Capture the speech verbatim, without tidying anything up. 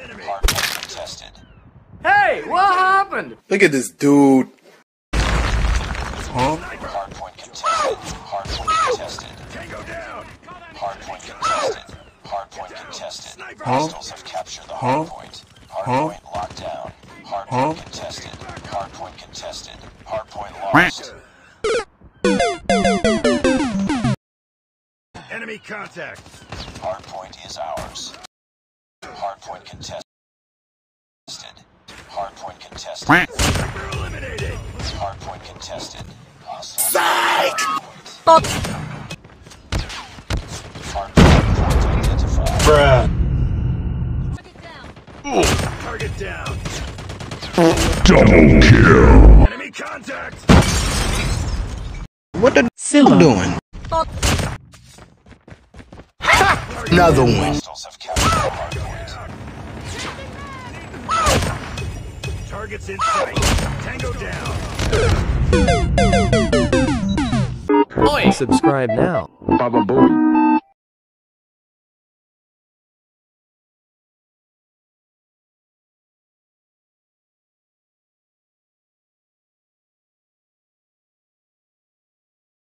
Hardpoint contested. Hey, what happened? Look at this dude. Huh? Hardpoint contested. Hardpoint contested. Hardpoint contested. Hardpoint contested. Hostiles have captured the hardpoint. Hardpoint locked down. Hardpoint contested. Hardpoint contested. Hardpoint lost. Enemy contact. Hardpoint is ours. Hardpoint contested. Hardpoint contested. Sniper eliminated. Hardpoint contested. Hostile. Psych! Hardpoint identified. Bruh. Target down. Double kill. Enemy contact. What the Silla. I'm doing? Another one. Hostiles have captured the hardpoint. Targets in sight. Tango down. Oi! Subscribe now. Baba Booey.